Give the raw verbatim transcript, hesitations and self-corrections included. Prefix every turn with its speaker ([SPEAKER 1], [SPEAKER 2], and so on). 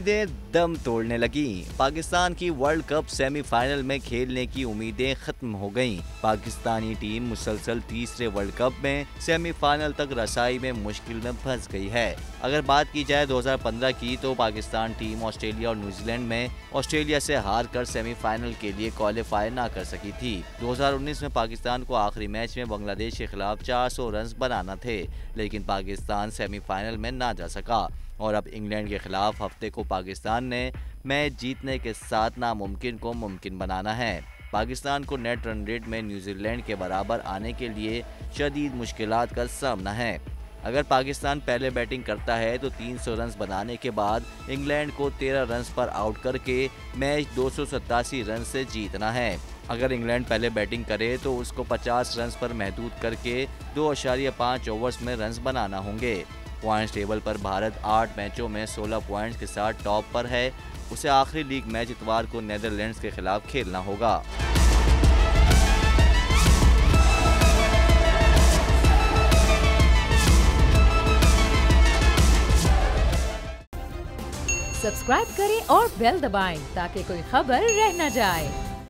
[SPEAKER 1] उम्मीदें दम तोड़ने लगी। पाकिस्तान की वर्ल्ड कप सेमीफाइनल में खेलने की उम्मीदें खत्म हो गईं। पाकिस्तानी टीम मुसलसल तीसरे वर्ल्ड कप में सेमीफाइनल तक रसाई में मुश्किल में फंस गई है। अगर बात की जाए दो हज़ार पंद्रह की, तो पाकिस्तान टीम ऑस्ट्रेलिया और न्यूजीलैंड में ऑस्ट्रेलिया से हार कर सेमीफाइनल के लिए क्वालिफाई ना कर सकी थी। दो हज़ार उन्नीस में पाकिस्तान को आखिरी मैच में बांग्लादेश के खिलाफ चार सौ रन बनाना थे, लेकिन पाकिस्तान सेमीफाइनल में ना जा सका और अब इंग्लैंड के खिलाफ हफ्ते को पाकिस्तान ने मैच जीतने के साथ नामुमकिन को मुमकिन बनाना है। पाकिस्तान को नेट रन रेट में न्यूजीलैंड के बराबर आने के लिए शदीद मुश्किलात का सामना है। अगर पाकिस्तान पहले बैटिंग करता है तो तीन सौ रन बनाने के बाद इंग्लैंड को तेरह रन पर आउट करके मैच दो सौ सतासी रन से जीतना है। अगर इंग्लैंड पहले बैटिंग करे तो उसको पचास रन पर महदूद करके दो अशारिया पाँच ओवर्स में रन बनाना होंगे। पॉइंट्स टेबल पर भारत आठ मैचों में सोलह पॉइंट्स के साथ टॉप पर है। उसे आखिरी लीग मैच इतवार को नीदरलैंड्स के खिलाफ खेलना होगा।
[SPEAKER 2] सब्सक्राइब करें और बेल दबाएं ताकि कोई खबर रह न जाए।